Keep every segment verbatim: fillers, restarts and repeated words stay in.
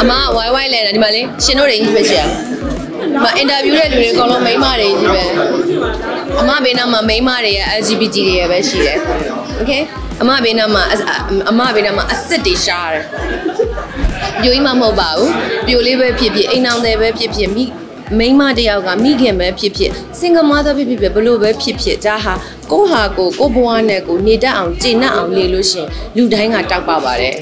အမဝိုင်းဝိုင်းလဲဒီမှာလေရှင်တို့တွေကြီးပဲရှိရမအင်တာဗျူးတဲ့လူတွေအကုန်လုံးမိန်းမတွေကြီးပဲအမဘေးနားမှာမိန်းမတွေရဲ့ L G B T တွေပဲရှိတယ် Okay အမဘေးနားမှာအမဘေးနားမှာအစ်စ်တွေရှားတယ်ပြိုကြီးမှမဟုတ်ပါဘူးပြိုလေးပဲဖြစ်ဖြစ်အိမ်အောင်တယ်ပဲဖြစ်ဖြစ်မိမိန်းမတယောက်ကမိခင်ပဲဖြစ်ဖြစ် single mother ဖြစ်ဖြစ်ဘလို့ပဲဖြစ်ဖြစ်ဒါဟာကိုဟာကိုကိုဘွားနဲ့ကိုနေတတ်အောင်ကျင့်တတ်အောင်နေလို့ရှင်လူတိုင်းကတောက်ပါပါတယ်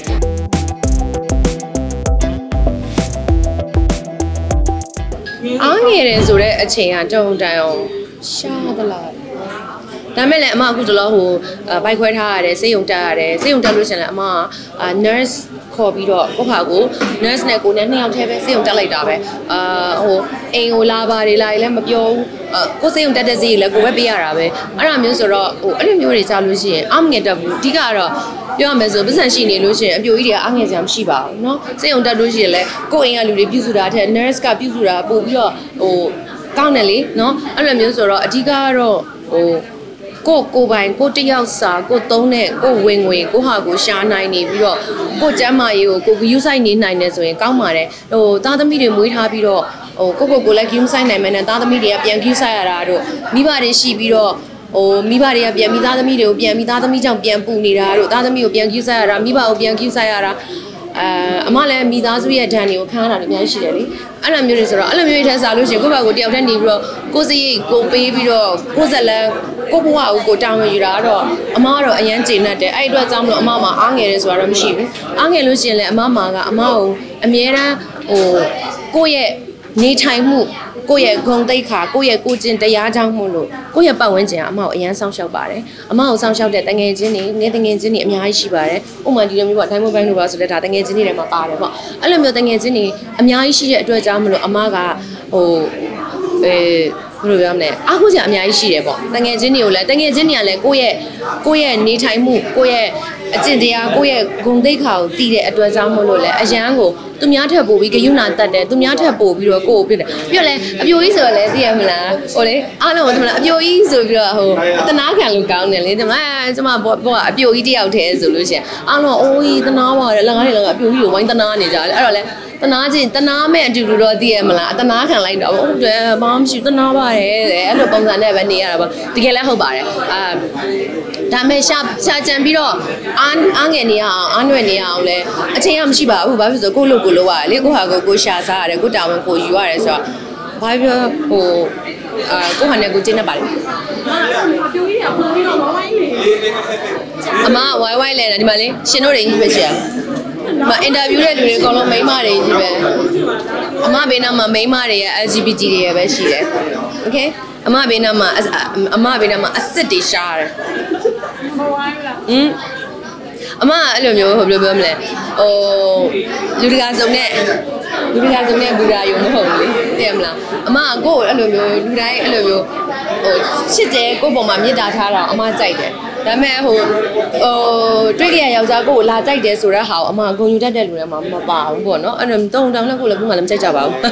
အားငယ်တယ်ဆိုတော့အချိန်ကတုံတန်အောင်ရှားသလားဒါမဲ့လည်းအမအခုတလောဟိုဘိုက်ခွဲထားရတယ်စိတ်ယုံတက်ရတယ်စိတ်ယုံတက်လို့ရှင်လည်းအမက nurse ခေါ်ပြီးတော့ကိုခါကို nurse နဲ့ကိုနဲ့နှစ်ယောက်တည်းပဲစိတ်ယုံတက်လိုက်တာပဲအာဟိုအိမ်ကိုလာပါတယ်လာလည်းမပြောဘူးကိုစိတ်ယုံတက်တဲ့စီလည်းကိုပဲပေးရတာပဲအဲ့ဒါမျိုးဆိုတော့ဟိုအဲ့လိုမျိုးတွေကြားလို့ရှိရင်အမငယ်တက်ဘူးအဓိကတော့ပြောရမယ်ဆိုပတ်စံရှိနေလို့ရှိရင်အပြိုကြီးတွေအားငယ်စရာမရှိပါဘူးเนาะစိတ်ယုံတက်လို့ရှိရင်လည်းကိုအိမ်ကလူတွေပြုစုတာထက် nurse ကပြုစုတာပို့ပြီးတော့ဟိုကောင်းတယ်လေเนาะအဲ့လိုမျိုးဆိုတော့အဓိကကတော့ဟိုကိုကိုပိုင်ကိုတယောက်စာကိုသုံးတဲ့ကိုဝင်ငွေကိုဟာကိုရှာနိုင်နေပြီးတော့ကိုကျမ်းမာရေးကိုကိုဂယူးဆိုင်နေနိုင်တယ်ဆိုရင်ကောင်းပါတယ်ဟိုသားသမီးတွေမွေးထားပြီးတော့ဟိုကိုကိုကိုလည်းဂယူးဆိုင်နိုင်မယ်နဲ့သားသမီးတွေကပြန်ဂယူးဆိုင်ရတာတို့မိဘတွေရှိပြီးတော့ဟိုမိဘတွေကပြန်ပြီးသားသမီးတွေကိုပြန်ပြီးသားသမီးကြောင့်ပြန်ပူနေတာတို့သားသမီးကိုပြန်ဂယူးဆိုင်ရတာမိဘကိုပြန်ဂယူးဆိုင်ရတာအဲအမလည်းမိသားစုရဲ့ဒဏ်တွေကိုခံရတာအများကြီးရှိတယ်လေအဲ့လိုမျိုးတွေဆိုတော့အဲ့လိုမျိုးတွေထက်စားလို့ရှိရင်ကိုယ့်ဘာကိုတယောက်တည်းနေပြီးတော့ကိုယ်စိတ်ကိုပေးပြီးတော့ကိုယ်ဇက်လန်းကိုဘဝကိုကိုတောင်းရယူတာတော့အမကတော့အရန်ကျေနပ်တယ်အဲ့အတွက်ကြောင့်မလို့အမမှာအားငယ်တယ်ဆိုတာတော့မရှိဘူးအားငယ်လို့ရှိရင်လည်းအမမှာကအမကိုအမြဲတမ်းဟိုကိုယ့်ရဲ့နေထိုင်မှုကိုယ့်ရဲ့ဂုဏ်သိက္ခာကိုယ့်ရဲ့ကိုကျင့်တရားကြောင့်မို့လို့ကိုယ့်ရဲ့ပတ်ဝန်းကျင်ကအမကိုအရန်ဆောင်ရှောက်ပါတယ်အမကိုဆောင်ရှောက်တဲ့တငယ်ချင်းတွေငယ်တငယ်ချင်းတွေအများကြီးရှိပါတယ်ဥပမာဒီလိုမျိုးပေါ့ဒိုင်းမိုဘိုင်းလိုပါဆိုလဲဒါတငယ်ချင်းတွေထဲမှာပါတယ်ပေါ့အဲ့လိုမျိုးတငယ်ချင်းတွေအများကြီးရှိတဲ့အတွက်ကြောင့်မလို့အမကဟိုအဲဘယ်လိုပြောမလဲအားကိုးစရာအများကြီးရှိတယ်ပေါ့တငယ်ချင်းတွေကိုလည်းတငယ်ချင်းတွေကလည်းကိုယ့်ရဲ့ကိုယ့်ရဲ့နေထိုင်မှုကိုယ့်ရဲ့အကျင့်တရားကိုယ့်ရဲ့ဂုဏ်သိက္ခာကိုတည်တဲ့အတွက်ကြောင့်မို့လို့လည်းအရန်ကိုသူများထက်ပို့ပြီးဂယုဏတတ်တယ်သူများထက်ပို့ပြီးတော့ကိုယ့်ကိုပြတယ်ပြီးတော့လည်းအပြိုကြီးဆိုတော့လည်းသိရမလားဟိုလေအားလုံးကသမလားအပြိုကြီးဆိုပြီးတော့ဟိုတနာခံလို့ကောင်းတယ်လေသမလားကျမဘောကအပြိုကြီးတယောက်တည်းဆိုလို့ရှိရင်အားလုံးအိုးကြီးတနာပါတယ်လက်ကားတွေလည်းအပြိုကြီးကိုဝိုင်းတနာနေကြတယ်အဲ့တော့လေတနာချင်းတနာမဲ့အတူတူတော့သိရမလားအတနာခံလိုက်တော့ဟုတ်တယ်ဘာမှမရှိတနာပါတယ်တဲ့အဲ့လိုပုံစံနဲ့ပဲနေရတာပေါ့တကယ်လည်းဟုတ်ပါတယ်အာဒါမဲ့ရှာရှာကြံပြီးတော့အားအားငယ်နေရအောင်အားနွယ်နေရအောင်လဲအချိန်ကမရှိပါဘူးဘာဖြစ်လို့ကိုလို့ကိုလို့ရတယ်လေကိုဟာကိုကိုရှာစားရတယ်ကိုတာဝန်ကိုယူရတယ်ဆိုတော့ဘာပြောဟိုအာကိုဟာနဲ့ကိုကျင်းနေပါလေအပြိုကြီးကပုံပြီးတော့ဝိုင်းဝိုင်းနေအမဝိုင်းဝိုင်းလဲဒီမှာလေရှင်တို့တွေကြီးပဲရှိရမအင်တာဗျူးတဲ့လူတွေအကုန်လုံးမိန်းမတွေကြီးပဲအမဘေးနားမှာမိန်းမတွေရဲ့ L G B T တွေပဲရှိတယ် Okay အမဘေးနားမှာအမဘေးနားမှာအစ်စ်တွေရှားတယ်မဝိုင်းလားဟင်အမအဲ့လိုမျိုးဟိုဘယ်လိုပြောမလဲဟိုလူတကာစုံနဲ့လူတကာစုံနဲ့ဘူရာယုံမဟုတ်ဘူးလေသိရမလားအမကကိုယ်အဲ့လိုမျိုးလူတိုင်းအဲ့လိုမျိုးဟိုချစ်တယ်ကိုယ့်ပုံမှာမေတ္တာထားတာအမကြိုက်တယ်ဒါပေမဲ့ဟိုဟိုတွေ့ကြရယောက်ျားကိုလာကြိုက်တယ်ဆိုတဲ့ဟာကိုအမဂုဏ်ယူတတ်တဲ့လူတွေမှမပါဘူးပေါ့နော်အဲ့တော့တုံတောင်လည်းကိုလည်းဘူးမှလည်းမကြိုက်ကြပါဘူး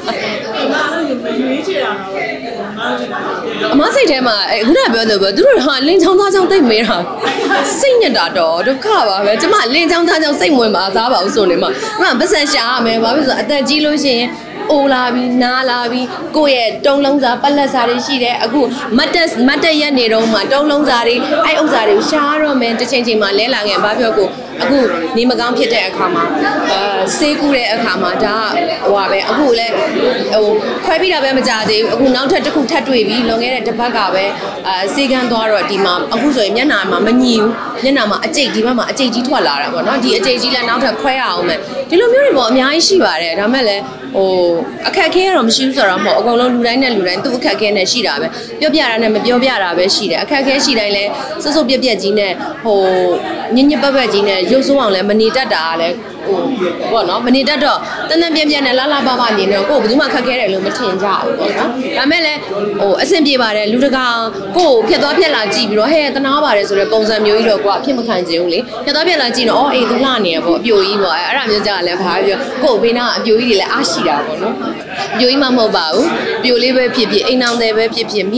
အမစိတ်ထဲမှာအခုနပြောလို့ပဲသူတို့ဟာလင်းချောင်းသားချောင်းသိမ့်မေးတာစိတ်ညစ်တာတော့ဒုက္ခပါပဲကျမလင်းချောင်းသားချောင်းစိတ်ဝင်မှာသားပါဘူးဆိုနေမှာကျမပတ်စံရှာရမယ်ဘာဖြစ်လို့ဆိုအသက်ကြီးလို့ရှိရင်အိုလာပြီးနားလာပြီးကိုယ့်ရဲ့တုံးလုံးစားပလက်စားတွေရှိတယ်အခုမတ်တက်မတ်တက်ရက်နေတော့မှတုံးလုံးစားတွေအဲ့ဥစ္စာတွေကိုရှားတော့မယ်တစ်ချိန်ချိန်မှာလဲလာငယ်ဘာပြောကိုအခုနေမကောင်းဖြစ်တဲ့အခါမှာအဲဆေးကူးတဲ့အခါမှာဒါဟိုပါပဲအခုလည်းဟိုခွဲပြီးတာပဲမကြသေးဘူးအခုနောက်ထပ်တစ်ခုထပ်တွေ့ပြီးလွန်ခဲ့တဲ့တစ်ပတ်ကပဲအဲဆေးကန်းသွားတော့ဒီမှာအခုဆိုရင်မျက်နှာမှာမညီဘူးမျက်နှာမှာအကျိတ်ဒီဘက်မှာအကျိတ်ကြီးထွက်လာတာပေါ့နော်ဒီအကျိတ်ကြီးလည်းနောက်ထပ်ခွဲရအောင်မယ်ဒီလိုမျိုးတွေပေါ့အများကြီးရှိပါတယ်ဒါမဲ့လည်းဟိုအခက်အခဲကတော့မရှိဘူးဆိုတော့မဟုတ်အကုန်လုံးလူတိုင်းနဲ့လူတိုင်းသူ့အခက်အခဲနဲ့ရှိတာပဲပြောပြတာနဲ့မပြောပြတာပဲရှိတယ်အခက်အခဲရှိတိုင်းလဲစွတ်စွတ်ပြက်ပြက်ကြီးနဲ့ဟိုညညပတ်ပတ်ကြီးနဲ့ရုပ်ဆိုးအောင်လဲမနေတတ်တာကလည်းဟိုပေါ့နော်မနေတတ်တော့တန်တန်ပြက်ပြက်နဲ့လှလှပပနေတော့ကိုယ်ဘယ်သူမှခက်ခဲတယ်လို့မထင်ကြဘူးပေါ့နော်ဒါမဲ့လည်းဟိုအဆင်ပြေပါတယ်လူတကာကိုယ်ဖြတ်သွားဖြတ်လာကြည့်ပြီးတော့ဟဲ့တနာပါတယ်ဆိုတဲ့ပုံစံမျိုးကြီးတော့ကိုကဖြစ်မခံချင်ဘူးလေဖြတ်သွားဖြတ်လာကြည့်တော့အော်အေးသူလှနေရပေါ့အပြိုကြီးပေါ့အဲ့အဲ့ဒါမျိုးကြလည်းဘာပြောကိုယ်ဘေးနာအပြိုကြီးတွေလည်းအားရှိတာပေါ့နော်အပြိုကြီးမှမဟုတ်ပါဘူးပြိုလေးပဲဖြစ်ဖြစ်အိမ်အောင်တယ်ပဲဖြစ်ဖြစ်မိ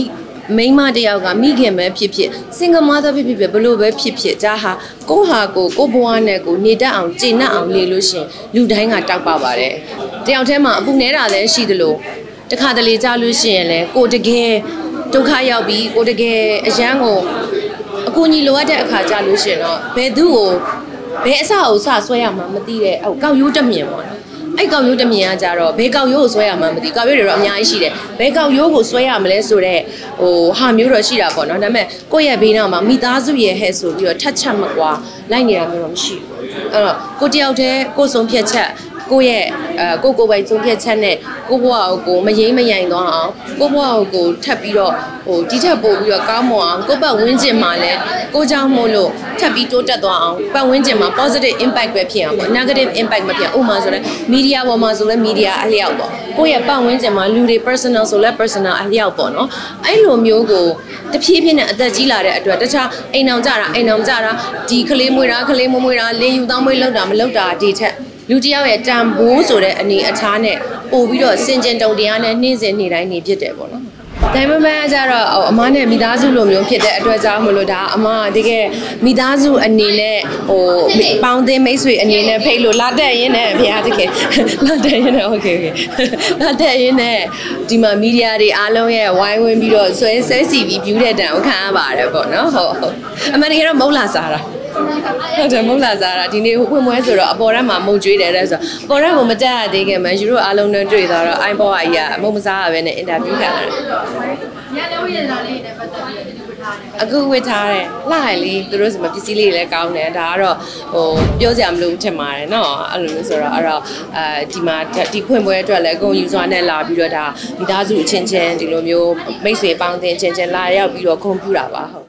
မိန်းမတယောက်ကမိခင်ပဲဖြစ်ဖြစ် single mother ဖြစ်ဖြစ်ဘလို့ပဲဖြစ်ဖြစ်ဒါဟာကိုဟာကိုကိုဘဝနဲ့ကိုနေတတ်အောင်ကျင့်တတ်အောင်လေလို့ရှင်လူတိုင်းကတောက်ပါပါတယ်တယောက်တည်းမှာအပူနေတာလည်းရှိသလိုတခါတလေကြားလို့ရှိရင်လည်းကိုတကယ်ဒုက္ခရောက်ပြီးကိုတကယ်အရန်ကိုအကူကြီးလိုအပ်တဲ့အခါကြားလို့ရှိရင်တော့ဘယ်သူ့ကိုဘယ်အစအုပ်စဆွဲရမှာမသိတဲ့ဟိုကောက်ရိုးတမြင်ပေါ့နော်အဲ့ကောက်ရိုးတမြင်ကကြတော့ဘယ်ကောက်ရိုးကိုဆွဲရမှာမသိကောက်ရိုးတွေတော့အများကြီးရှိတယ်ဘယ်ကောက်ရိုးကိုဆွဲရမလဲဆိုတော့ဟိုဟာမျိုးတော့ရှိတာပေါ့နော်ဒါပေမဲ့ကိုယ့်ရဲ့ဘေးနားမှာမိသားစုရဲ့ဟဲ့ဆိုပြီးတော့ထက်ချက်မကွာလိုက်နေတာမျိုးတော့မရှိဘူးအဲ့တော့ကိုတယောက်တည်းကိုဆုံးဖြတ်ချက်ကိုရဲ့အဲကိုကိုပိုင်ဆုံးဖြတ်ချက်နဲ့ကိုဘဝကိုမယိမ့်မယိုင်သွားအောင်ကိုဘဝကိုထပ်ပြီးတော့ဟိုဒီထက်ပို့ပြီးတော့ကောင်းမွန်အောင်ကိုပတ်ဝန်းကျင်မှာလည်းကိုကြောင့်မို့လို့ထပ်ပြီးတိုးတက်သွားအောင်ပတ်ဝန်းကျင်မှာ positive impact ပဲဖြစ်အောင်ပေါ့ negative impact မဖြစ်အောင်ဥပမာဆိုလဲ media ပေါ်မှာဆိုလဲ media အလျောက်ပေါ့ကိုရဲ့ပတ်ဝန်းကျင်မှာလူတွေ personal ဆိုလဲ personal အလျောက်ပေါ့နော်အဲ့လိုမျိုးကိုတဖြည်းဖြည်းနဲ့အသက်ကြီးလာတဲ့အတွက်တခြားအိမ်အောင်ကြတာအိမ်အောင်ကြတာဒီကလေးမွေးတာကလေးမွေးမွေးတာလင်းယူတောင်းမွေးလောက်တာမလောက်တာဒီထက်လူတယောက်ရဲ့တန်ဖိုးဆိုတဲ့အနေအထားနဲ့ပို့ပြီးတော့စင်ကြင်တုံတရားနဲ့နှင်းစင်နေတိုင်းနေဖြစ်တယ်ပေါ့နော်။ဒါပေမဲ့ကျတော့အမနဲ့မိသားစုလိုမျိုးဖြစ်တဲ့အတွက်ကြောင့်မလို့ဒါအမတကယ်မိသားစုအနေနဲ့ဟိုပေါင်းသင်းမိတ်ဆွေအနေနဲ့ဖိတ်လို့လာတက်ရင်းနဲ့ဘုရားတကယ်လာတက်ရင်းနဲ့ okay okay လာတက်ရင်းနဲ့ဒီမှာမီဒီယာတွေအားလုံးရဲ့ဝိုင်းဝန်းပြီးတော့ဆွဲဆဲစီပြီး view တဲ့တန်ကိုခံရပါတယ်ပေါ့နော်ဟုတ်ဟုတ်အမှန်တကယ်တော့မဟုတ်လားစားတာဟုတ်တယ်မဟုတ်လားစားတာဒီနေ့ဖွင့်ပွဲဆိုတော့အပေါ်ထဲမှာမုတ်ကျွေးတယ်တဲ့ဆိုတော့အပေါ်ထဲမှာမတက်ရသေးခင်မှာယူရိုအားလုံးနဲ့တွေ့သွားတော့အိုင်ဘောအကြီးကမုတ်မစားရပဲနဲ့အင်တာဗျူးခံရတယ်ညနေဝိရတာလေးနဲ့ပတ်သက်ပြီးဒီဝတ်ထားတယ်အခုဝတ်ထားတယ်လှရလေသူတို့ဆိုမှပစ္စည်းလေးလည်းကောင်းတယ်ဒါကတော့ဟိုပြောစရာမလိုထင်ပါတယ်နော်အဲ့လိုမျိုးဆိုတော့အဲ့တော့အဲဒီမှာဒီဖွင့်ပွဲအတွက်လည်းအကုန်ယူစွာနဲ့လာပြီးတော့ဒါမိသားစုအချင်းချင်းဒီလိုမျိုးမိတ်ဆွေပေါင်းတင်ချင်းချင်းလာရောက်ပြီးတော့ဂုဏ်ပြုတာပါဟုတ်